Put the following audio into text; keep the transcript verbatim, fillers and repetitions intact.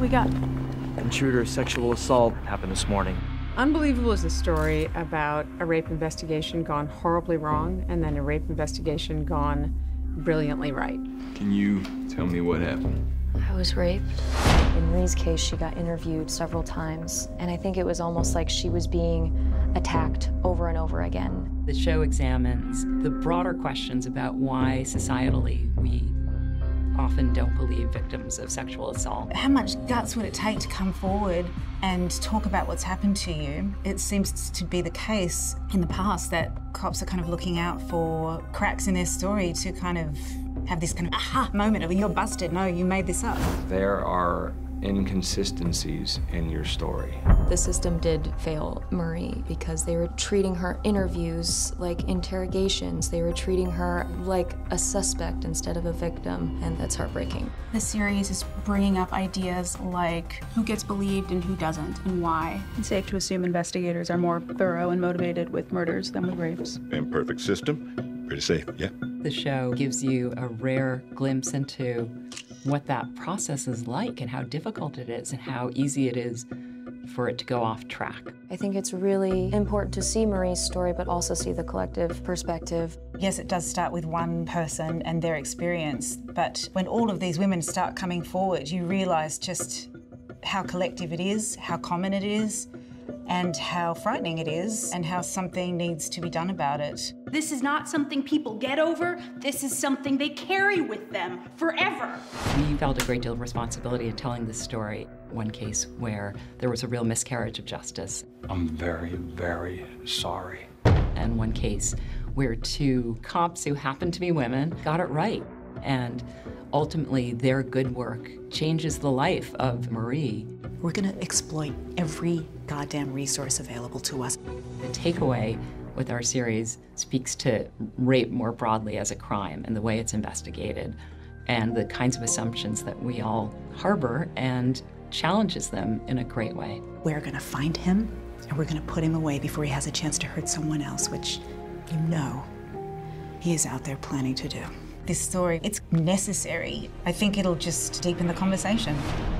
got? Intruder sexual assault happened this morning. Unbelievable is a story about a rape investigation gone horribly wrong and then a rape investigation gone brilliantly right. Can you tell me what happened? I was raped. In Marie's case, she got interviewed several times, and I think it was almost like she was being attacked over and over again. The show examines the broader questions about why societally we often don't believe victims of sexual assault. How much guts would it take to come forward and talk about what's happened to you? It seems to be the case in the past that cops are kind of looking out for cracks in their story to kind of have this kind of aha moment of, you're busted, no, you made this up. There are inconsistencies in your story. The system did fail Marie because they were treating her interviews like interrogations. They were treating her like a suspect instead of a victim, and that's heartbreaking. The series is bringing up ideas like who gets believed and who doesn't, and why. It's safe to assume investigators are more thorough and motivated with murders than with rapes. Imperfect system, pretty safe, yeah. The show gives you a rare glimpse into what that process is like and how difficult it is and how easy it is for it to go off track. I think it's really important to see Marie's story, but also see the collective perspective. Yes, it does start with one person and their experience, but when all of these women start coming forward, you realise just how collective it is, how common it is, and how frightening it is, and how something needs to be done about it. This is not something people get over. This is something they carry with them forever. We felt a great deal of responsibility in telling this story. One case where there was a real miscarriage of justice. I'm very, very sorry. And one case where two cops who happened to be women got it right. And ultimately, their good work changes the life of Marie. We're gonna exploit every goddamn resource available to us. The takeaway with our series speaks to rape more broadly as a crime and the way it's investigated and the kinds of assumptions that we all harbor, and challenges them in a great way. We're gonna find him and we're gonna put him away before he has a chance to hurt someone else, which you know he is out there planning to do. This story, it's necessary. I think it'll just deepen the conversation.